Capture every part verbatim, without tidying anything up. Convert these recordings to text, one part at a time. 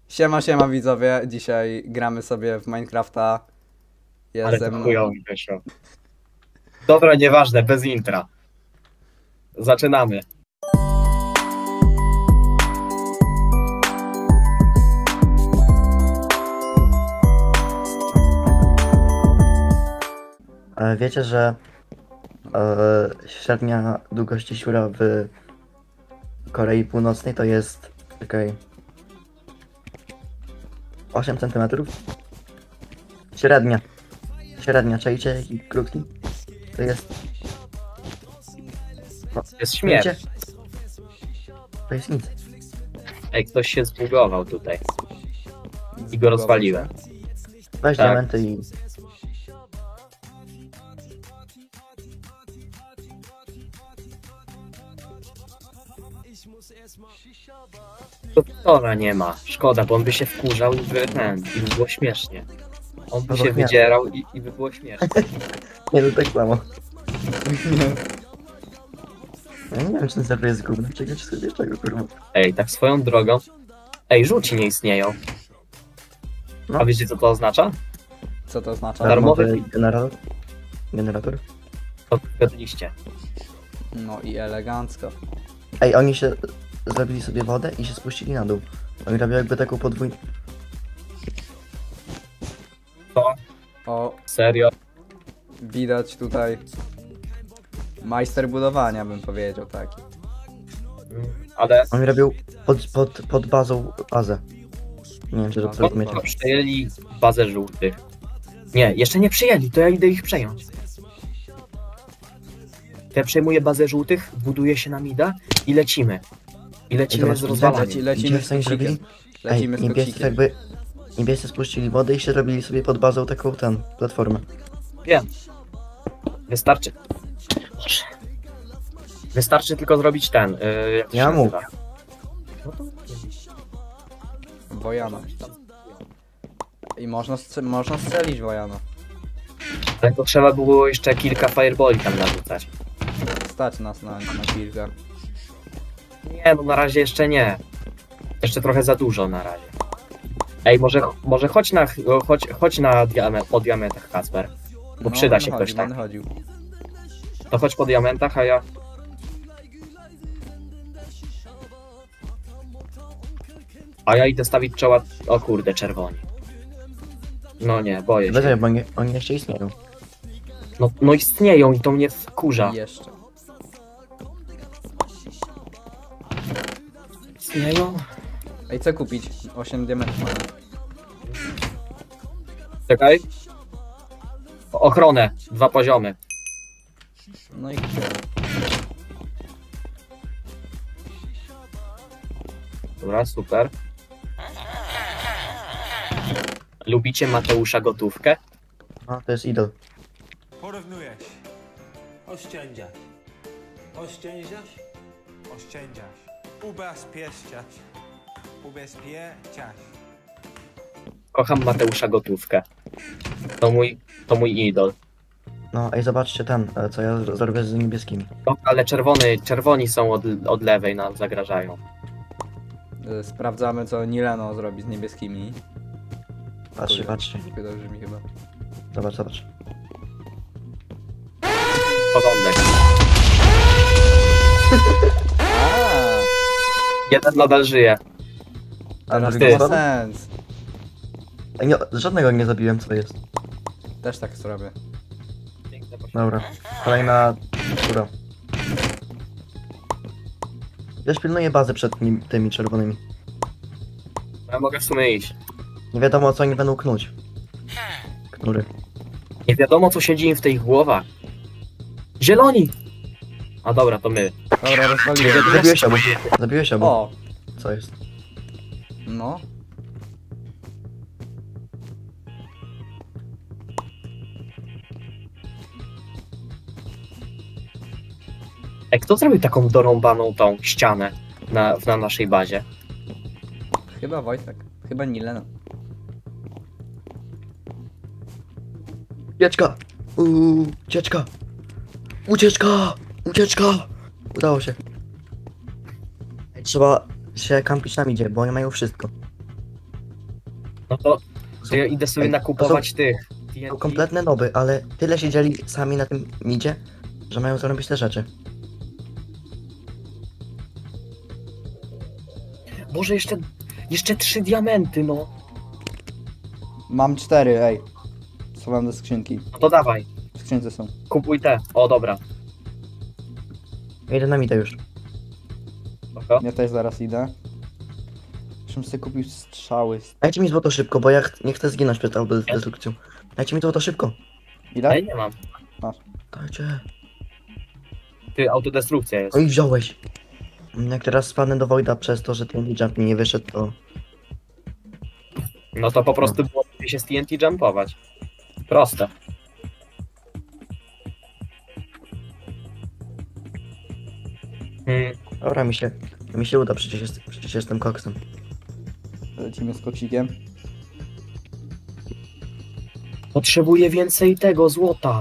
Siema, siema widzowie, dzisiaj gramy sobie w Minecrafta. Jest Ale ze to mną... chujowo wyszło. Dobra, nieważne, bez intra. Zaczynamy. Ale wiecie, że e, średnia długość siura w Korei Północnej to jest czekaj, osiem centymetrów? Średnia. Średnia, czajcie jaki krótki? To jest... No, Jest śmierć. wiecie? To jest nic. Ej, ktoś się zbugował tutaj. I go rozwaliłem. Weź Tak. diamenty i... Doktora nie ma. Szkoda, bo on by się wkurzał i by ten, i by było śmiesznie. On by No się bo nie. wydzierał i, i by było śmiesznie. Nie, to tak samo. Ja nie wiem, czy ten serwer jest gówno. Czekaj, czy sobie czego, kurwa. Ej, tak swoją drogą. Ej, żółci nie istnieją. No. A wiecie co to oznacza? Co to oznacza? Darmowy Darmowy generator? Generator? To zgadliście. No i elegancko. Ej, oni się zrobili sobie wodę i się spuścili na dół. Oni robią jakby taką podwójną... To? O, Serio? widać tutaj majster budowania, bym powiedział taki. Ale Oni robią pod, pod, pod bazą bazę. Nie wiem, czy to Pod- zrozumiecie. to przejęli bazę żółtych. Nie, jeszcze nie przyjęli, to ja idę ich przejąć. To ja przejmuję bazę żółtych, buduję się na mida i lecimy. I lecimy zobacz, z leci- rozwalaniem. Leci, lecimy Widzicie, z co oni koksikiem. zrobili? Ej, Lecimy z niebiescy koksikiem. jakby... Niebiescy spuścili wodę i się robili sobie pod bazą taką, ten, platformę. Wiem. Wystarczy. Boże. Wystarczy tylko zrobić ten. Yy, jak to Ja się mógł. nazywa? No to... Wojana. I można, strze- można strzelić Wojana. Ale to trzeba było jeszcze kilka fireboli tam narzucać. Stać nas na, na kilka. Nie, no na razie jeszcze nie. Jeszcze trochę za dużo na razie. Ej, może, może chodź na, chodź, chodź na diament, po diamentach, Kasper. Bo przyda będę się chodził, ktoś tam. będę chodził. To chodź po diamentach, a ja... A ja idę stawić czoła... O kurde, czerwoni. No nie, boję się. Wyżej, bo oni, oni jeszcze istnieją. No, no istnieją i to mnie wkurza. Jeszcze. Istnieją? Ej, co kupić? osiem diamentów mamy. Czekaj. O- Ochronę, dwa poziomy. No i gdzie? Dobra, super. Lubicie Mateusza Gotówkę? No, to jest idol. Porównujesz. Oszczędzasz. Oszczędzasz. Oszczędzasz. Ubezpieczasz. Ubezpieczasz. Kocham Mateusza Gotówkę. To mój, to mój idol. No, ej, zobaczcie ten, e, co ja zro- zrobię z niebieskimi. No, ale czerwony, czerwoni są od, od lewej, nam zagrażają. Y, Sprawdzamy, co Nileno zrobi z niebieskimi. Patrzcie, Kurde, patrzcie. Dobrze mi chyba. Zobacz, zobacz. Porządek. A, Jeden nadal żyje. teraz A ty. to ma sens. Ej, nie, żadnego nie zabiłem, co jest. Też tak zrobię. Dobra. Kolejna skóra. Ja pilnuję bazy przed nim, tymi czerwonymi. Ja mogę w sumie iść. Nie wiadomo, co oni będą knuć. Knury. Nie wiadomo, co siedzi im w tej głowach. Zieloni! A dobra, to my. Dobra, rozwaliłem. Zabiłeś obu. Zabiłeś obu. O, Co jest? no. Ej, kto zrobił taką dorąbaną tą ścianę na, na naszej bazie? Chyba Wojtek. Chyba Nileno. Ucieczka! Uuu, ucieczka! Ucieczka! Ucieczka! Udało się. Trzeba się kampić na midzie, bo oni mają wszystko. No to, to ja idę sobie Ej, nakupować to tych To T N T. kompletne noby, ale tyle siedzieli sami na tym midzie, że mają zrobić te rzeczy. Boże, jeszcze, jeszcze trzy diamenty, no. Mam cztery, ej. Schowam do skrzynki. No to dawaj, W skrzynce są. kupuj te. O, dobra. Ja idę na midę już. Spoko. Ja też zaraz idę. Żebym sobie kupił strzały. Dajcie mi złoto szybko, bo ja ch nie chcę zginąć przed autodestrukcją. Dajcie mi złoto szybko. Ile? Ej, nie mam. Dajcie. Ty, autodestrukcja jest. No i wziąłeś. Jak teraz spadnę do Voida przez to, że ten jump mi nie wyszedł, to... No to po prostu było lepiej się z T N T jumpować. Proste. Hmm. Dobra, mi się... Mi się uda, przecież, jest, przecież jestem koksem. Lecimy z koksikiem. Potrzebuję więcej tego złota.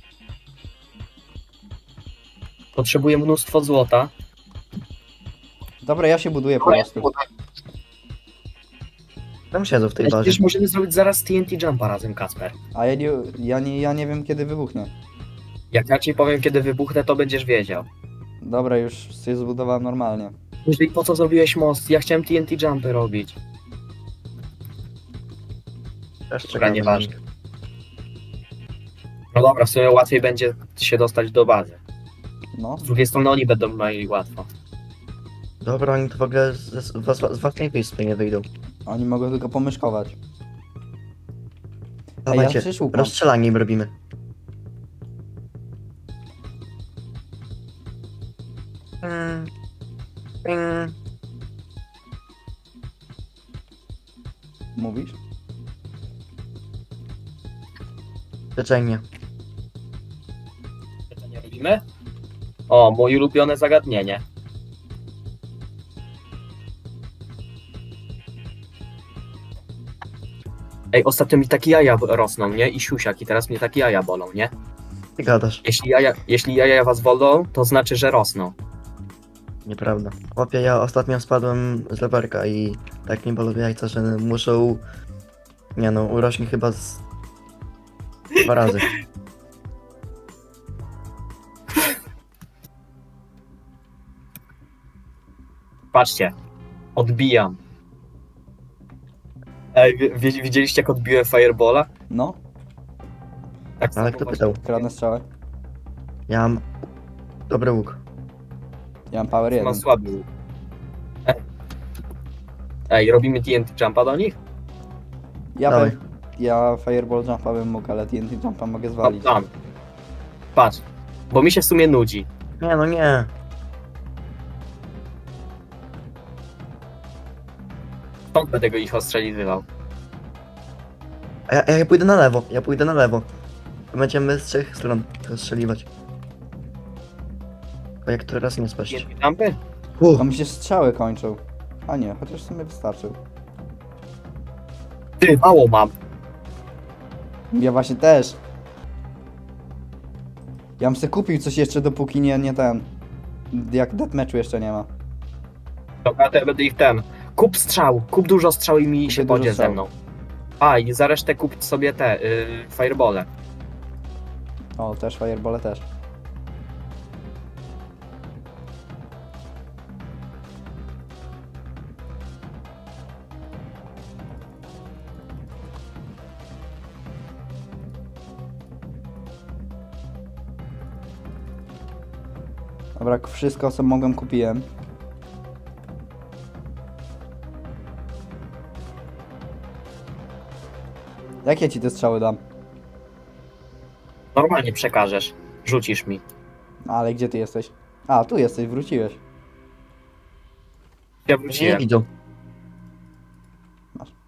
Potrzebuję mnóstwo złota. Dobra, ja się buduję po prostu. Tam siedzę w tej Ale bazie. przecież możemy zrobić zaraz T N T jumpa razem, Kacper. A ja nie, ja nie, ja nie wiem kiedy wybuchnie. Jak ja ci powiem, kiedy wybuchnę, to będziesz wiedział. Dobra, już się zbudowałem normalnie. Jeżeli po co zrobiłeś most? Ja chciałem T N T jumpy robić. Też Dobra, czekam. nieważne. No dobra, w sumie łatwiej będzie się dostać do bazy. No. Z drugiej strony oni będą mieli łatwo. Dobra, oni to w ogóle z, z, z, z własnej wyspy nie wyjdą. Oni mogą tylko pomyszkować. ja Dawajcie, przeszukam. rozstrzelanie im robimy. Mm. Mm. Mówisz? Leczenie. To nie robimy? O, moje ulubione zagadnienie. Ej, ostatnio mi takie jaja rosną, nie? I siusiak, i teraz mnie takie jaja bolą, nie? Ty gadasz. Jeśli jaja, jeśli jaja was bolą, to znaczy, że rosną. Nieprawda. Chłopie, ja ostatnio spadłem z lewerka i tak mi bolą jajca, że muszą... Nie no, urośnie chyba z... Dwa razy. Patrzcie, odbijam. Ej, wi- wi- widzieliście jak odbiłem Firebola? No. Tak Ale samo kto właśnie- pytał? Kradnę strzałę. Ja mam... Dobry łuk. Ja mam power jeden. Mam słaby łuk. Ej. Ej, robimy T N T jumpa do nich? Ja, Dawaj. bym, ja fireball jumpa bym mógł, ale T N T jumpa mogę No, zwalić. tam. Patrz, bo mi się w sumie nudzi. Nie no nie. Stąd będę go ich ostrzeliwywał. A ja, ja pójdę na lewo, ja pójdę na lewo. Będziemy z trzech stron rozstrzeliwać. Bo jak to raz nie spaść. T N T jumpy? Uff, To mi się strzały kończą. A nie, chociaż w sumie wystarczył. Ty, mało mam. Ja właśnie też. Ja bym sobie kupił coś jeszcze dopóki nie, nie ten. Jak deathmatchu jeszcze nie ma. Dobra, to ja będę ich ten. Kup strzał, kup dużo strzał i mi Kupię się dużo podzie strzał. ze mną. A, i za resztę kup sobie te, y, firebole. O, też fireball też. Dobra, wszystko co mogłem kupiłem. Jakie ci te strzały dam? Normalnie przekażesz. Rzucisz mi. Ale gdzie ty jesteś? A, tu jesteś, wróciłeś. Ja nie wróciłem. widzą. Masz.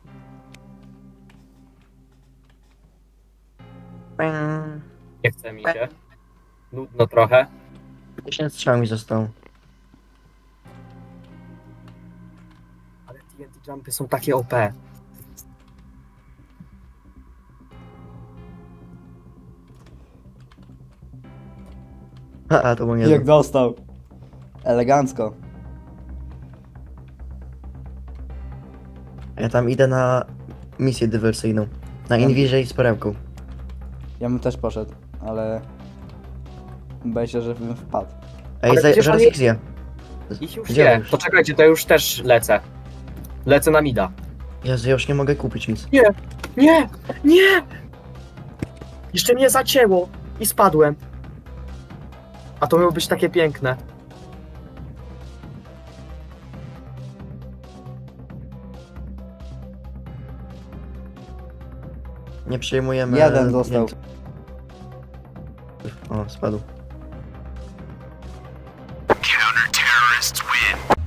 Pęk. Nie chce mi się. Nudno trochę. dziesięć strzał mi zostało. Ale T N T jumpy są takie O P. Haha, to było Jak niezłe. dostał. Elegancko. Ja tam idę na misję dywersyjną. Na Inwizie z perełką. Ja bym też poszedł, ale... Boję się, że bym wpadł. Ej, Ale za, przecież zaraz oni- ich zje. Ich już Gdzie nie. już? To czekajcie, to już też lecę. Lecę na mida. Jezu, ja już nie mogę kupić nic. Nie! Nie! Nie! Jeszcze mnie zacięło i spadłem. A to miało być takie piękne. Nie przyjmujemy... Jeden dostał. Niemców. O, spadł.